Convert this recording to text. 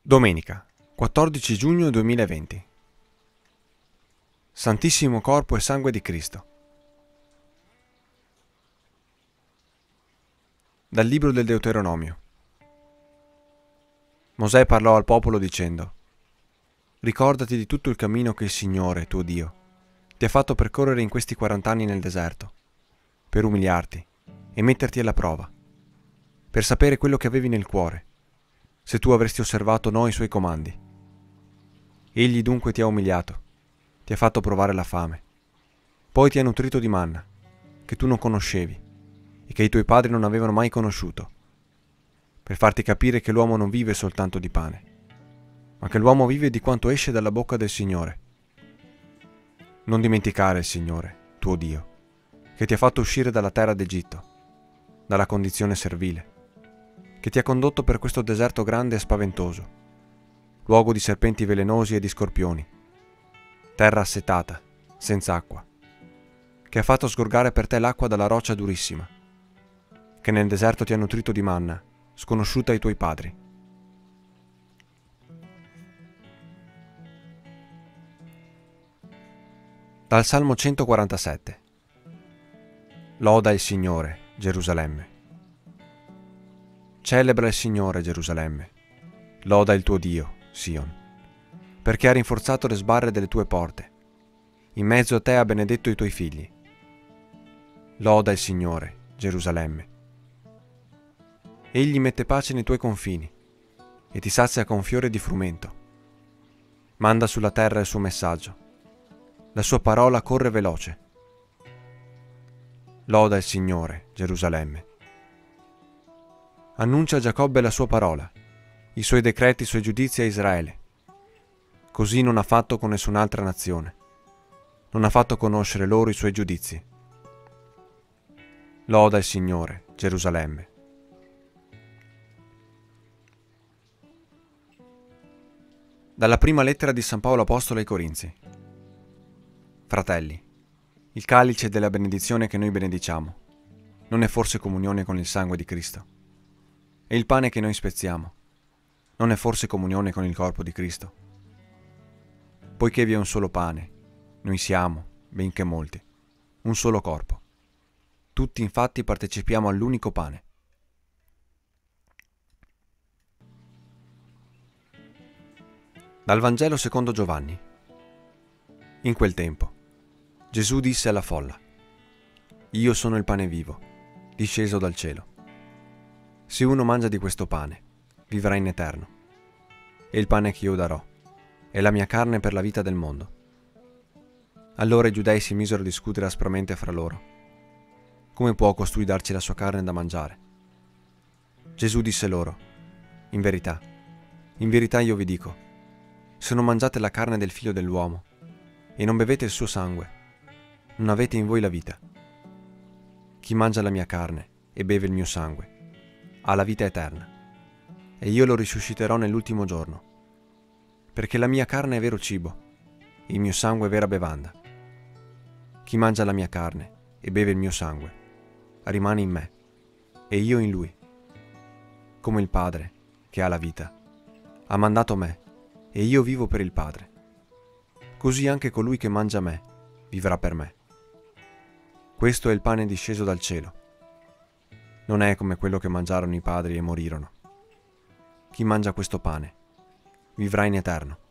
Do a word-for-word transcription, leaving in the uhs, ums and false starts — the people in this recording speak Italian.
Domenica, quattordici giugno duemilaventi. Santissimo Corpo e Sangue di Cristo. Dal libro del Deuteronomio. Mosè parlò al popolo dicendo: Ricordati di tutto il cammino che il Signore, tuo Dio, ti ha fatto percorrere in questi quarant'anni nel deserto, per umiliarti e metterti alla prova, per sapere quello che avevi nel cuore, se tu avresti osservato o no i suoi comandi. Egli dunque ti ha umiliato, ti ha fatto provare la fame, poi ti ha nutrito di manna, che tu non conoscevi e che i tuoi padri non avevano mai conosciuto, per farti capire che l'uomo non vive soltanto di pane, ma che l'uomo vive di quanto esce dalla bocca del Signore. Non dimenticare il Signore, tuo Dio, che ti ha fatto uscire dalla terra d'Egitto, dalla condizione servile, che ti ha condotto per questo deserto grande e spaventoso, luogo di serpenti velenosi e di scorpioni, terra assetata, senza acqua, che ha fatto sgorgare per te l'acqua dalla roccia durissima, che nel deserto ti ha nutrito di manna, sconosciuta ai tuoi padri. Dal Salmo centoquarantasette. Loda il Signore, Gerusalemme. Celebra il Signore, Gerusalemme. Loda il tuo Dio, Sion, perché ha rinforzato le sbarre delle tue porte. In mezzo a te ha benedetto i tuoi figli. Loda il Signore, Gerusalemme. Egli mette pace nei tuoi confini e ti sazia con fiore di frumento. Manda sulla terra il suo messaggio. La sua parola corre veloce. Loda il Signore, Gerusalemme. Annuncia a Giacobbe la sua parola, i suoi decreti, i suoi giudizi a Israele. Così non ha fatto con nessun'altra nazione. Non ha fatto conoscere loro i suoi giudizi. Loda il Signore, Gerusalemme. Dalla prima lettera di San Paolo Apostolo ai Corinzi. Fratelli, il calice della benedizione che noi benediciamo non è forse comunione con il sangue di Cristo? E il pane che noi spezziamo non è forse comunione con il corpo di Cristo? Poiché vi è un solo pane, noi siamo, benché molti, un solo corpo. Tutti infatti partecipiamo all'unico pane. Dal Vangelo secondo Giovanni. In quel tempo, Gesù disse alla folla: Io sono il pane vivo, disceso dal cielo. Se uno mangia di questo pane, vivrà in eterno. E il pane che io darò è la mia carne per la vita del mondo. Allora i giudei si misero a discutere aspramente fra loro. Come può costui darci la sua carne da mangiare? Gesù disse loro: In verità, in verità io vi dico, se non mangiate la carne del Figlio dell'uomo e non bevete il suo sangue, non avete in voi la vita. Chi mangia la mia carne e beve il mio sangue ha la vita eterna, e io lo risusciterò nell'ultimo giorno, perché la mia carne è vero cibo, e il mio sangue è vera bevanda. Chi mangia la mia carne e beve il mio sangue rimane in me, e io in lui. Come il Padre, che ha la vita, ha mandato me, e io vivo per il Padre. Così anche colui che mangia me vivrà per me. Questo è il pane disceso dal cielo. Non è come quello che mangiarono i padri e morirono. Chi mangia questo pane vivrà in eterno.